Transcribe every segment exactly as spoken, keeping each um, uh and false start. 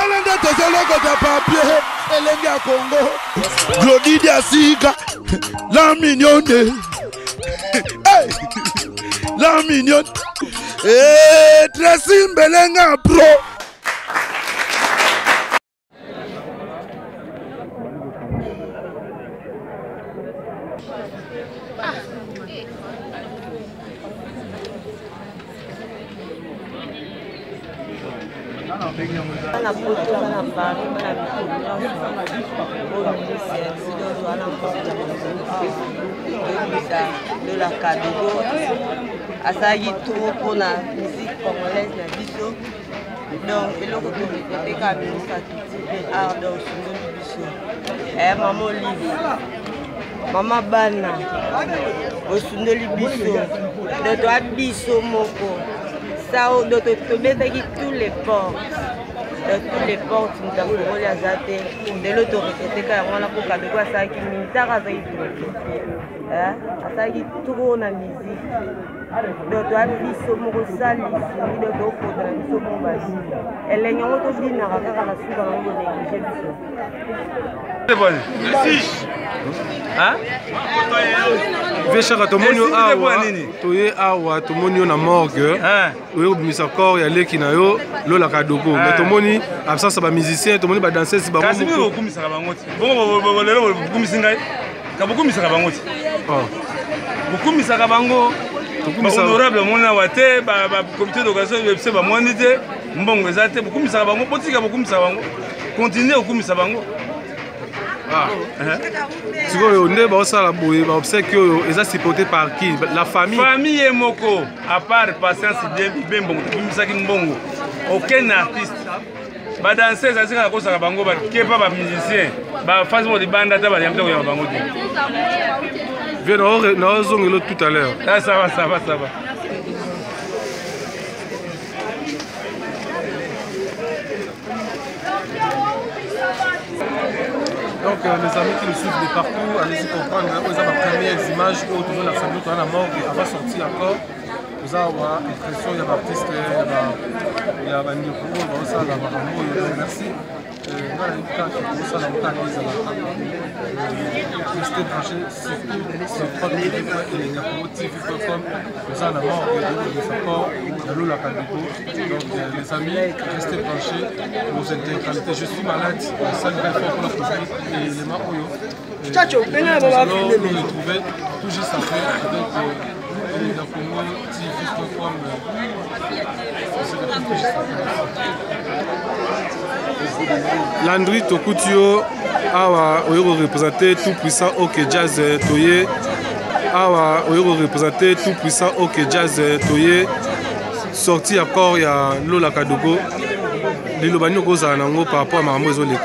Salanda tozoloko de papier, elenge ya Congo. Glody Diasika, la mignonne. Hey, la mignonne. Eh, Tracy Mbelenga pro. Ana poto ana bari ana de la Kadogo asagi trop pour la musique congolaise na biso donc eloko to répéter ka ministre tuti art dans sungoli biso eh maman Olive mama bana osundoli biso de toi biso moko ça de te tomber tous les ports de tous les ports nous avons les azaté de l'autorité car on a pour Kadogo ça qui militaire à hein ça qui trop na musique de toi biso moko sali de to ko de biso mo basi elle nyongo to bina ka ka la suba ngo négliger biso c'est bon six hein Veshaka tomonyo awa toye awa tomonyo na morgue oyo bimisa corps ya leki na yo lola Kadogo mais tomoni absence ba musicien tomoni ba danseurs ba kasi bi okumisa bango ti bongo lelo okumisa ngai ka bokumisa bango ti oh bokumisa bango tokumisa honorable mona wate ba ba comité d'organisation webse ba mwandi te mbongo ezate bokumisa bango potika bokumisa bango continuer okumisa bango. Ah, tu vois, on est bon ça la bouée, on sait que ils sont supportés par qui? La famille. Famille et moko, à part patience bien bon, ça qui mbongo. Aucun artiste. Ba danser ça c'est la cause à bango, ba qui pas ba musicien, ba face de bande ta ba yamto ya bango. Viens on on zone l'autre tout à l'heure. Ça ça va ça va ça va. Donc euh, les amis qui nous suivent de partout, allez-y comprendre, vous avez la première image où toujours la famille dans la mort et avant sortir encore, vous avez l'impression qu'il y a des artistes, il y a des Ndeko, il y a des Marambo, merci. Dans les cas qui font ça, dans le cas qu'ils ont restez branchés sur w w w point elengacongo t v point com, vous avez la mort et vous encore de l'eau la Kadogo. Donc les amis, restez branchés pour cette intégralité. Je suis malade, ça ne va pas pour la Covid et les Maroyo. Nous nous retrouver tout juste après avec elengacongo t v point com. Landry Tokutio awa oyo représenter tout puissant OK Jazz toye awa oyo représenter tout puissant OK Jazz toye sorti encore ya Lola Kadogo lilobani okozala nango par rapport à makambo ezoleka.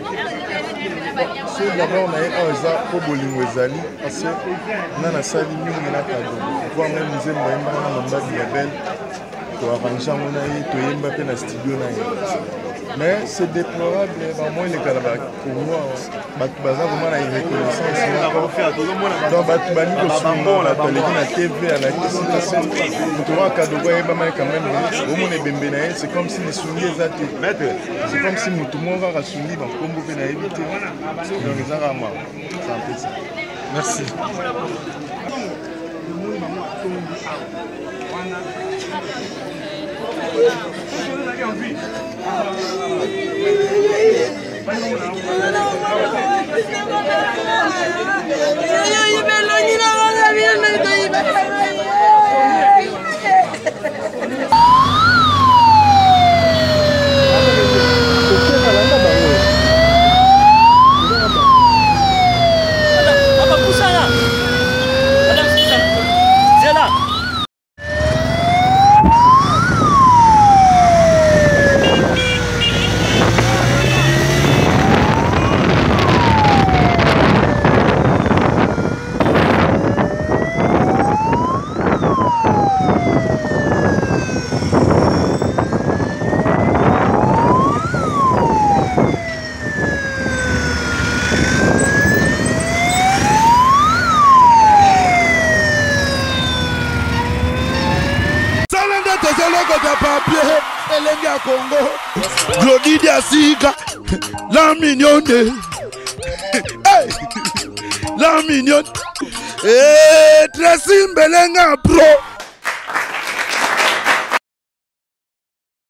C'est d'abord na eka oza po bolingo ezali parce que na nasali mingi na Kadogo voir même nzembo yemba na mambadi ya belle to arranger ngona ye to yemba pe na studio na ye. Mais c'est déplorable, vraiment il est calabak pour moi. Baza vraiment la reconnaissance. Donc Batubani ko sungo la télé na T V à la question. Pour toi Kadogo et Bama quand même au monde bembe na c'est comme si les sungi ezati. C'est comme si mutu monga ka sungi ba kombo pe na éviter. Donc ça va moi. C'est un peu ça. Merci. Congo. Glodidi Asika, la mignonne. Hey, la mignonne. Eh, Tracy Mbelenga Pro.